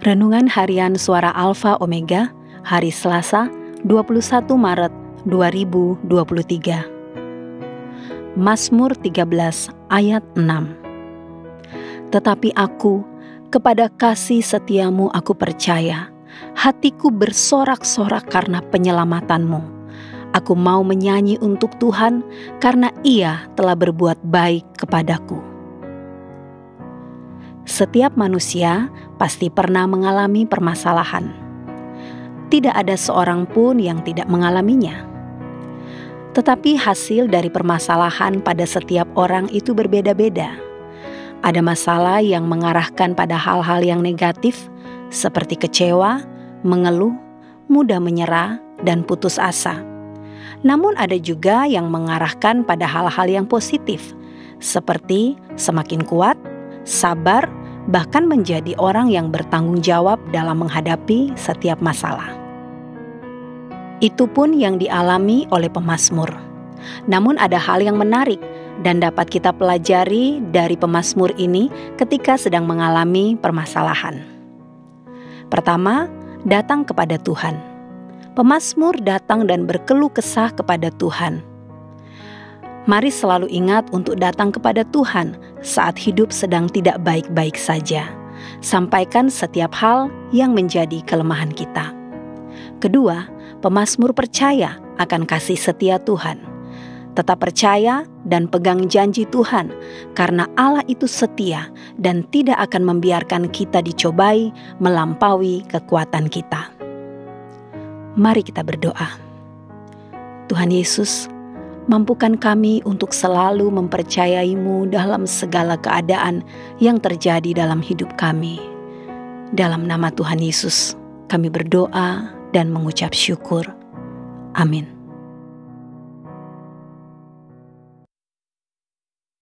Renungan Harian Suara Alfa Omega, hari Selasa, 21 Maret 2023. Mazmur 13 ayat 6. Tetapi aku, kepada kasih setiamu aku percaya, hatiku bersorak-sorak karena penyelamatanmu. Aku mau menyanyi untuk Tuhan karena Ia telah berbuat baik kepadaku. Setiap manusia pasti pernah mengalami permasalahan. Tidak ada seorang pun yang tidak mengalaminya. Tetapi hasil dari permasalahan pada setiap orang itu berbeda-beda. Ada masalah yang mengarahkan pada hal-hal yang negatif, seperti kecewa, mengeluh, mudah menyerah, dan putus asa. Namun ada juga yang mengarahkan pada hal-hal yang positif, seperti semakin kuat, sabar, bahkan menjadi orang yang bertanggung jawab dalam menghadapi setiap masalah. Itu pun yang dialami oleh pemazmur. Namun ada hal yang menarik dan dapat kita pelajari dari pemazmur ini ketika sedang mengalami permasalahan. Pertama, datang kepada Tuhan. Pemazmur datang dan berkeluh kesah kepada Tuhan. Mari selalu ingat untuk datang kepada Tuhan saat hidup sedang tidak baik-baik saja. Sampaikan setiap hal yang menjadi kelemahan kita. Kedua, pemazmur percaya akan kasih setia Tuhan. Tetap percaya dan pegang janji Tuhan, karena Allah itu setia dan tidak akan membiarkan kita dicobai melampaui kekuatan kita. Mari kita berdoa. Tuhan Yesus, mampukan kami untuk selalu mempercayai-Mu dalam segala keadaan yang terjadi dalam hidup kami. Dalam nama Tuhan Yesus, kami berdoa dan mengucap syukur. Amin.